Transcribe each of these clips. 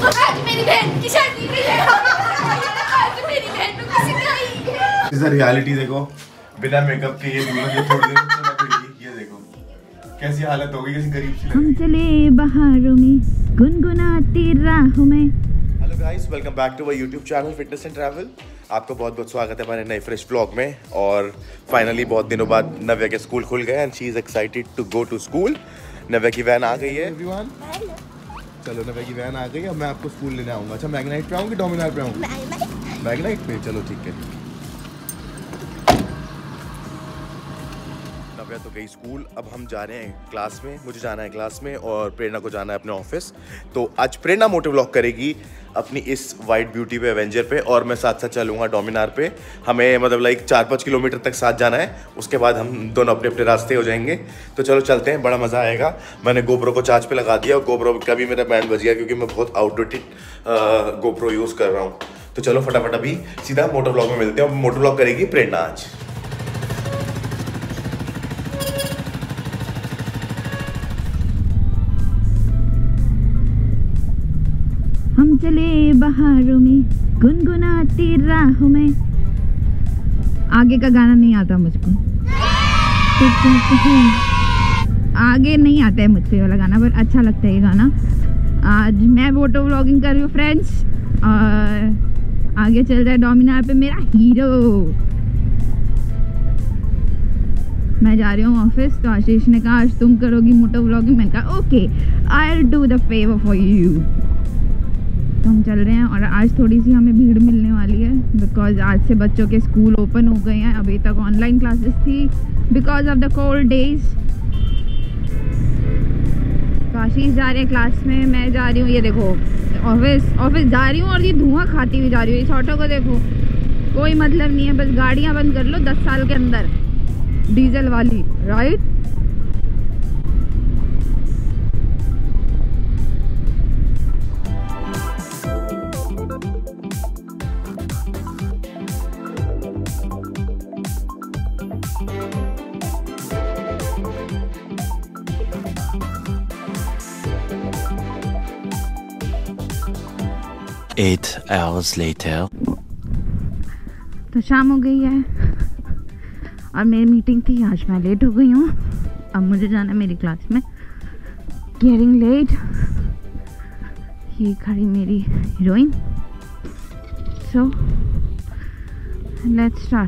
आज मेरी बहन की शादी है। आज मेरी बहन को सिखाई है। इस रियलिटी देखो, बिना मेकअप के ये दूल्हा जो थोड़ी देर चला फिरगी, ये देखो कैसी हालत होगी, कैसी गरीब सी हम चले बहारों में गुनगुनाती राहों में। Hello guys, welcome back to my YouTube channel fitness and travel. आपका बहुत बहुत स्वागत है हमारे नए फ्रेश व्लॉग में। और फाइनली बहुत दिनों बाद नव्या के स्कूल खुल गए and she is excited to go to school. Navya की वैन आ गई है एवरीवन। चलो नव्या की वैन आ गई है, अब मैं आपको स्कूल लेने आऊँगा। अच्छा मैग्नाइट पे आऊँ कि डोमिनार पे आऊँ? मैग्नाइट पे, चलो ठीक है। नव्या तो गई स्कूल, अब हम जा रहे हैं क्लास में। मुझे जाना है क्लास में और प्रेरणा को जाना है अपने ऑफिस। तो आज प्रेरणा मोटिव व्लॉग करेगी अपनी इस वाइट ब्यूटी पे, एवेंजर पे, और मैं साथ साथ चलूँगा डोमिनार पे। हमें मतलब लाइक 4-5 किलोमीटर तक साथ जाना है, उसके बाद हम दोनों अपने अपने रास्ते हो जाएंगे। तो चलो चलते हैं, बड़ा मज़ा आएगा। मैंने गोप्रो को चार्ज पे लगा दिया और गोप्रो का भी मेरा बैंड बज गया क्योंकि मैं बहुत आउटडेटेड गोप्रो यूज़ कर रहा हूँ। तो चलो फटाफट अभी सीधा मोटर व्लॉग में मिलते हैं। मोटर व्लॉग करेगी प्रेरणा आज। हम चले बहारों में गुनगुनाती राहों में। आगे का गाना नहीं आता मुझको, आगे नहीं आता है मुझको ये वाला गाना, पर अच्छा लगता है ये गाना। आज मैं मोटो व्लॉगिंग कर रही हूँ फ्रेंड्स, और आगे चल रहा है डोमिनार पे मेरा हीरो। मैं जा रही हूँ ऑफिस, तो आशीष ने कहा आज तुम करोगी मोटो व्लॉगिंग। मैंने कहा okay, I will do the favour for you. तो हम चल रहे हैं और आज थोड़ी सी हमें भीड़ मिलने वाली है बिकॉज आज से बच्चों के स्कूल ओपन हो गए हैं। अभी तक ऑनलाइन क्लासेस थी because of the cold days. तो आशीष जा रहे हैं क्लास में, मैं जा रही हूँ ये देखो ऑफिस जा रही हूँ और ये धुआं खाती हुई जा रही हूँ। इस ऑटो को देखो, कोई मतलब नहीं है, बस गाड़ियाँ बंद कर लो 10 साल के अंदर, डीजल वाली, राइट। Eight hours later. तो शाम हो गई है और मेरी मीटिंग थी, आज मैं लेट हो गई हूँ। अब मुझे जाना है मेरी क्लास में, गेटिंग लेट। ये खड़ी मेरी हीरोइन। So let's start.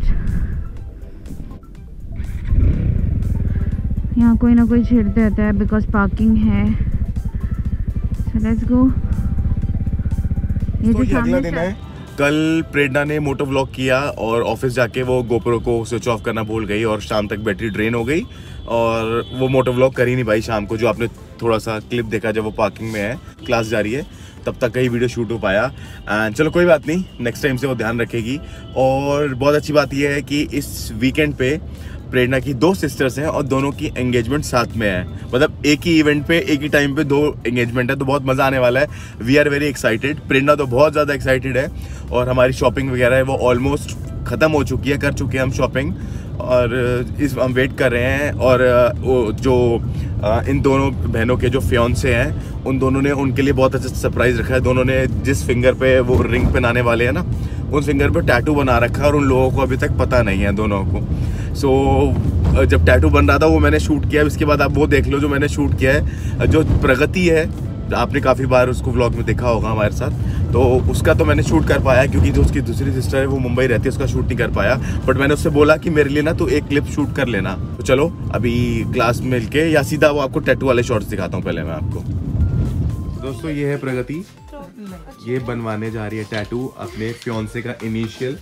यहाँ कोई ना कोई छेड़ते रहता है बिकॉज पार्किंग है। So let's go. तो ये अगला दिन है। कल प्रेरणा ने मोटो व्लॉग किया और ऑफिस जाके वो गोप्रो को स्विच ऑफ करना भूल गई और शाम तक बैटरी ड्रेन हो गई और वो मोटो व्लॉग कर ही नहीं भाई शाम को। जो आपने थोड़ा सा क्लिप देखा जब वो पार्किंग में है, क्लास जा रही है, तब तक कहीं वीडियो शूट हो पाया। एंड चलो कोई बात नहीं, नेक्स्ट टाइम से वो ध्यान रखेगी। और बहुत अच्छी बात यह है कि इस वीकेंड पे प्रेरणा की 2 सिस्टर्स हैं और दोनों की एंगेजमेंट साथ में है। मतलब एक ही इवेंट पे एक ही टाइम पे 2 एंगेजमेंट है, तो बहुत मज़ा आने वाला है। We are very excited. Prerna तो बहुत ज़्यादा एक्साइटेड है और हमारी शॉपिंग वगैरह है वो ऑलमोस्ट ख़त्म हो चुकी है, कर चुके हैं हम शॉपिंग, और हम वेट कर रहे हैं। और जो इन दोनों बहनों के जो फियांसे हैं, उन दोनों ने उनके लिए बहुत अच्छा सरप्राइज़ रखा है। दोनों ने जिस फिंगर पे वो रिंग पहनाने वाले हैं ना, उन फिंगर पे टैटू बना रखा है और उन लोगों को अभी तक पता नहीं है दोनों को। सो जब टैटू बन रहा था वो मैंने शूट किया, इसके बाद आप वो देख लो जो मैंने शूट किया है। जो प्रगति है, आपने काफ़ी बार उसको व्लॉग में देखा होगा हमारे साथ, तो उसका तो मैंने शूट कर पाया क्योंकि जो उसकी दूसरी सिस्टर है वो मुंबई रहती है, उसका शूट नहीं कर पाया। बट मैंने उससे बोला कि मेरे लिए ना तो एक क्लिप शूट कर लेना। तो चलो अभी क्लास में मिलके या सीधा वो आपको टैटू वाले शॉट्स दिखाता हूँ पहले मैं आपको। दोस्तों ये है प्रगति, ये बनवाने जा रही है टैटू अपने फियांसे का इनिशियल।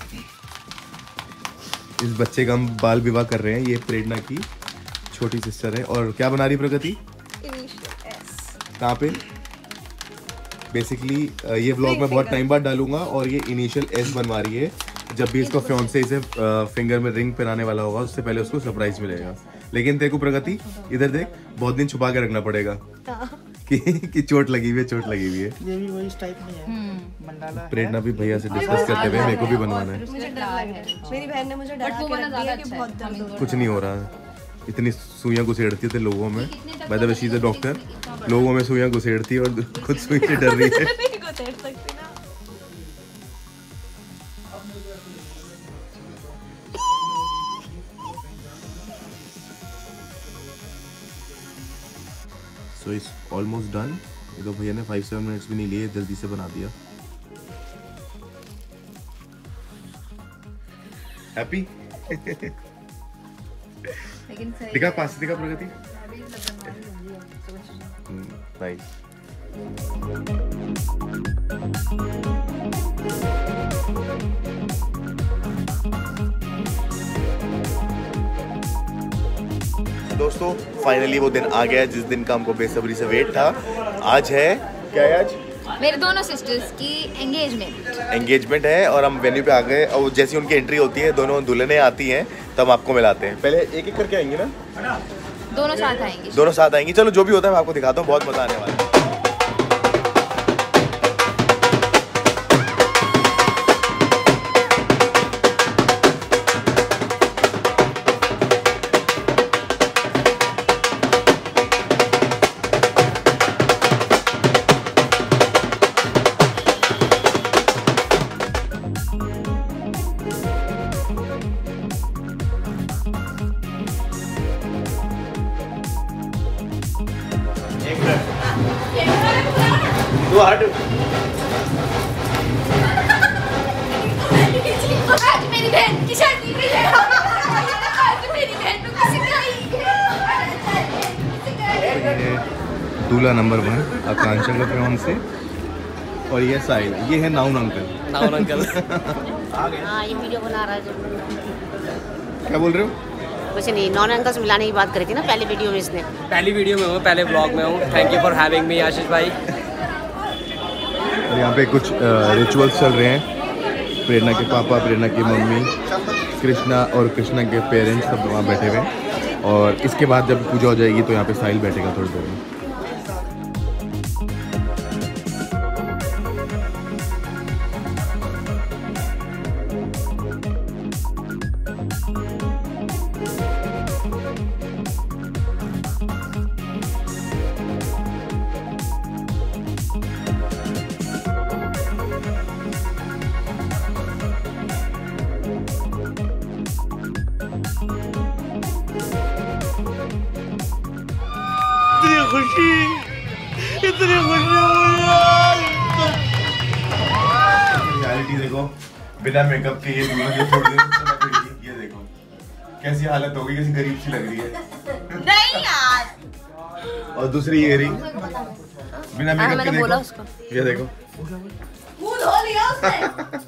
इस बच्चे का हम बाल विवाह कर रहे हैं। ये प्रेरणा की छोटी सिस्टर है। और क्या बना रही प्रगति? कहाँ पे? बेसिकली ये व्लॉग मैं बहुत टाइम बाद डालूंगा और ये इनिशियल एस बनवा रही है। जब भी इसको फियांसे इसे फिंगर में रिंग पहनाने वाला होगा उससे पहले उसको सरप्राइज मिलेगा। लेकिन देखो प्रगति, इधर देख, बहुत दिन छुपा के रखना पड़ेगा कि चोट लगी हुई है, चोट लगी हुई है। ये भी वही टाइप में है, मंडाला। प्रेरणा भी भैया से डिस्कस करते हुए मेरे को भी बनवाना है। मुझे डर लग रहा है, मेरी बहन ने मुझे डरा के रख दिया कि बहुत दर्द हो रहा है। कुछ नहीं हो रहा है, इतनी सुइयां घुसेड़ती थे लोगों में। By the way she is a doctor, लोगों में सुइयां घुसेड़ती है और खुद सुई से डर रही है। नहीं घुसेड़ सकती ना। So it's almost done. ये तो भैया ने 5-7 मिनट्स भी नहीं लिए, जल्दी से बना दिया। हैप्पी? दिखा पास, दिखा प्रगति। नाइस। दोस्तों फाइनली वो दिन आ गया जिस दिन का हमको बेसब्री से वेट था। आज है क्या है? आज मेरे दोनों सिस्टर्स की एंगेजमेंट है और हम वेन्यू पे आ गए। और जैसी उनकी एंट्री होती है, दोनों दुल्हनें आती हैं, तब आपको मिलाते हैं। पहले एक एक करके आएंगी ना? दोनों साथ आएंगी। दोनों साथ आएंगी। चलो जो भी होता है मैं आपको दिखाता हूँ, बहुत मजा आने वाला है। आज मेरी बहन की शादी है। आज मेरी बहन को दूल्हा नंबर 1 आकांक्षा का फियांसे और ये साहिल, ये है नाउन अंकल। हाँ ये वीडियो बना रहा है जो। क्या बोल रहे हो? कुछ नहीं, नॉन अंकल से मिलाने की बात करी थी ना पहली वीडियो में इसने। पहली वीडियो में हूँ, पहले ब्लॉग में हूँ। Thank you for having me Ashish भाई। यहाँ पे कुछ रिचुअल्स चल रहे हैं। प्रेरणा के पापा, प्रेरणा की मम्मी, कृष्णा और कृष्णा के पेरेंट्स सब वहाँ बैठे हुए हैं। और इसके बाद जब पूजा हो जाएगी तो यहाँ पे साहिल बैठेगा थोड़ी देर में। इतनी खुशी रियलिटी देखो, बिना मेकअप के ये दूल्हा जो थोड़ी देर से ये देखो कैसी हालत होगी, कैसी गरीब सी लग रही है। नहीं यार। और दूसरी ये रिंग बिना मेकअप के देखो, ये देखो मुंह धो लिया उसने।